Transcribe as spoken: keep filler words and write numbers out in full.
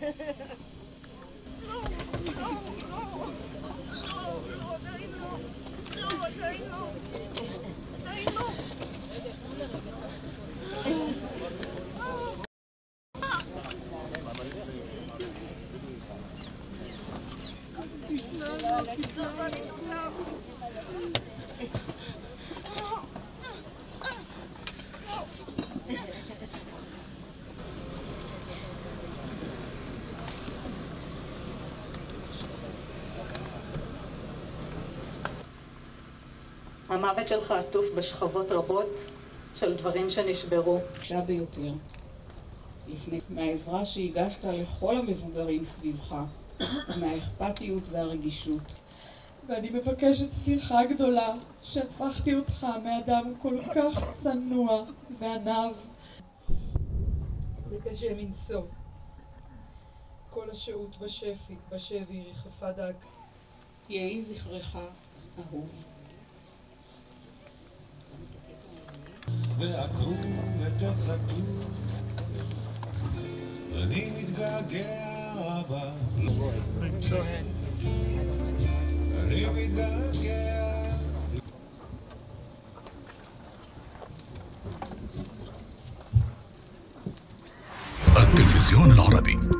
המוות שלך עטוף בשכבות רבות של דברים שנשברו. קשה ביותר. לפני מהעזרה שהגשת לכל המבוגרים סביבך, מהאכפתיות והרגישות. ואני מבקשת סליחה גדולה שהפכתי אותך מאדם כל כך צנוע וענב. זה קשה מנשוא. כל השהות בשפי, בשבי ריחפה דק. יהי זכרך אהוב. ועקרו ותצעקו, אני מתגעגע בה, אני מתגעגע. التلفزيون العربي.